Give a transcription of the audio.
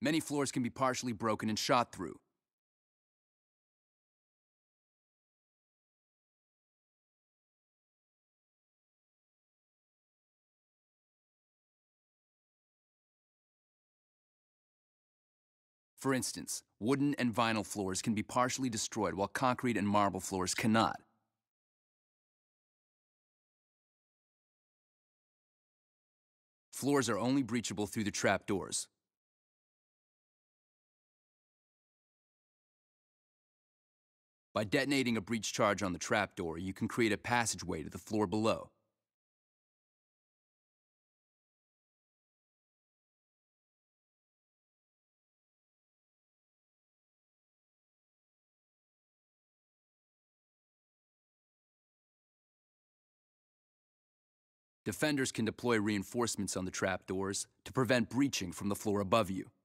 Many floors can be partially broken and shot through. For instance, wooden and vinyl floors can be partially destroyed while concrete and marble floors cannot. Floors are only breachable through the trapdoors. By detonating a breach charge on the trapdoor, you can create a passageway to the floor below. Defenders can deploy reinforcements on the trapdoors to prevent breaching from the floor above you.